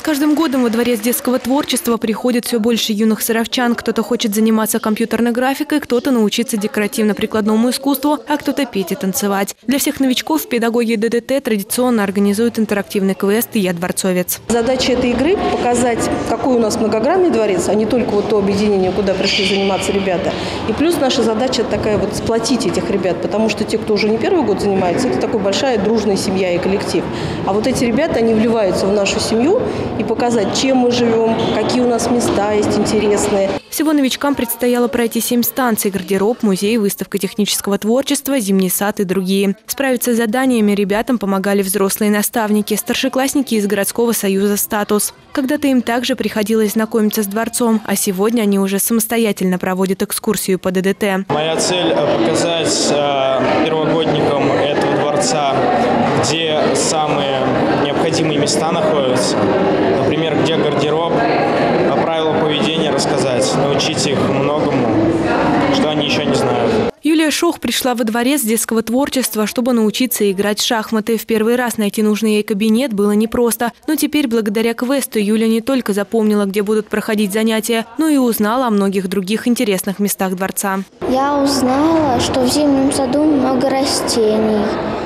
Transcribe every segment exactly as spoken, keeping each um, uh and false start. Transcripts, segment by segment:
каждым годом во Дворец детского творчества приходит все больше юных саровчан. Кто-то хочет заниматься компьютерной графикой, кто-то научиться декоративно-прикладному искусству, а кто-то петь и танцевать. Для всех новичков педагоги ДДТ традиционно организуют интерактивный квест «Я дворцовец». Задача этой игры – показать, какой у нас многогранный дворец, а не только вот то объединение, куда пришли заниматься ребята. И плюс наша задача такая вот сплотить этих ребят, потому что те, кто уже не первый год занимается, это такая большая дружная семья и коллектив. А вот эти ребята, они вливаются в нашу семью и показать, чем мы живем, какие у нас места есть интересные. Всего новичкам предстояло пройти семь станций – гардероб, музей, выставка технического творчества, зимний сад и другие. Справиться с заданиями ребятам помогали взрослые наставники, старшеклассники из городского союза «Статус». Когда-то им также приходилось знакомиться с дворцом, а сегодня они уже самостоятельно проводят экскурсию по ДДТ. Моя цель – показать первогодникам этого дворца, где самые необходимые места находятся. Например, где гардероб, правила поведения рассказать, научить их многому, что они еще не знают. Юлия Шох пришла во Дворец детского творчества, чтобы научиться играть в шахматы. В первый раз найти нужный ей кабинет было непросто. Но теперь, благодаря квесту, Юля не только запомнила, где будут проходить занятия, но и узнала о многих других интересных местах дворца. Я узнала, что в зимнем саду много растений.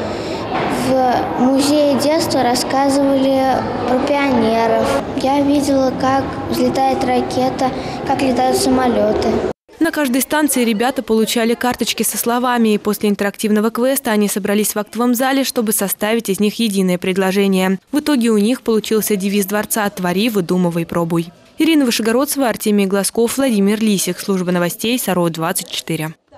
В музее детства рассказывали про пионеров. Я видела, как взлетает ракета, как летают самолеты. На каждой станции ребята получали карточки со словами, и после интерактивного квеста они собрались в актовом зале, чтобы составить из них единое предложение. В итоге у них получился девиз дворца «Твори, выдумывай, пробуй». Ирина Вышегородцева, Артемий Глазков, Владимир Лисик. Служба новостей Саро двадцать четыре.